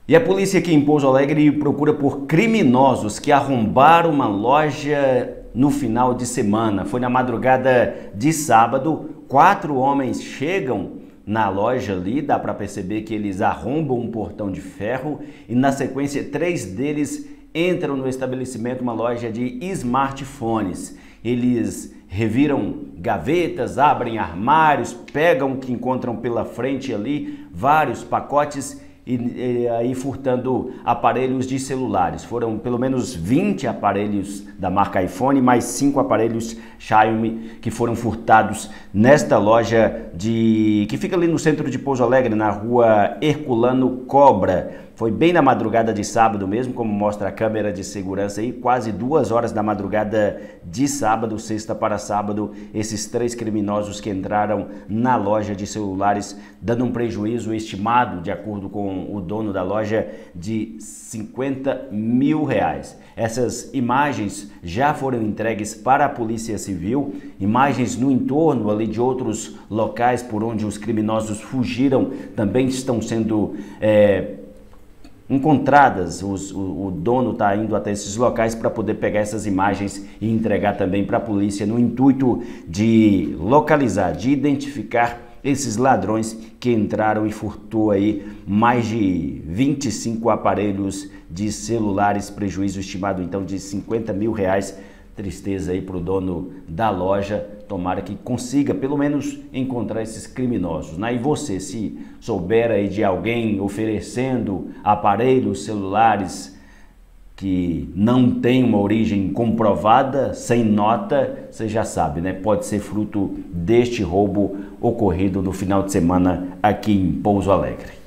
E a polícia aqui em Pouso Alegre procura por criminosos que arrombaram uma loja no final de semana. Foi na madrugada de sábado, 4 homens chegam na loja ali, dá para perceber que eles arrombam um portão de ferro e na sequência 3 deles entram no estabelecimento, uma loja de smartphones. Eles reviram gavetas, abrem armários, pegam o que encontram pela frente ali, vários pacotes e aí furtando aparelhos de celulares. Foram pelo menos 20 aparelhos da marca iPhone, mais 5 aparelhos Xiaomi que foram furtados nesta loja que fica ali no centro de Pouso Alegre, na rua Herculano Cobra. Foi bem na madrugada de sábado mesmo, como mostra a câmera de segurança aí, quase 2 horas da madrugada de sábado, sexta para sábado, esses 3 criminosos que entraram na loja de celulares, dando um prejuízo estimado, de acordo com o dono da loja, de R$50 mil. Essas imagens já foram entregues para a Polícia Civil, imagens no entorno ali de outros locais por onde os criminosos fugiram também estão sendo encontradas. O dono está indo até esses locais para poder pegar essas imagens e entregar também para a polícia no intuito de localizar, de identificar esses ladrões que entraram e furtou aí mais de 25 aparelhos de celulares, prejuízo estimado então de R$50 mil. Tristeza aí para o dono da loja, tomara que consiga pelo menos encontrar esses criminosos, né? E você, se souber aí de alguém oferecendo aparelhos celulares que não tem uma origem comprovada, sem nota, você já sabe, né? Pode ser fruto deste roubo ocorrido no final de semana aqui em Pouso Alegre.